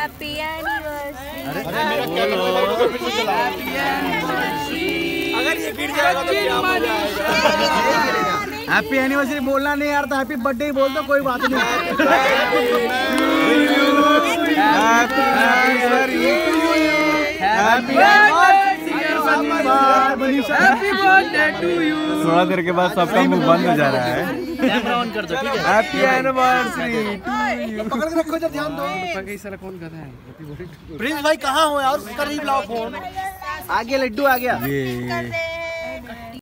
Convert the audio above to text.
Happy anniversary. अगर ये गिर जाएगा तो क्या हो जाएगा? हैप्पी एनिवर्सरी बोलना नहीं यार, तो हैप्पी बर्थडे ही बोल दो, कोई बात नहीं। थोड़ा देर के बाद सबका मुंह बंद हो जा रहा है। कैमरा ऑन कर दो, ठीक है? Happy anniversary. पकड़ के रखो, जब ध्यान दो। कौन कर रहा है? प्रिंस भाई कहाँ हो यार? करीब लाओ फोन। आ गया लड्डू, आ गया। ये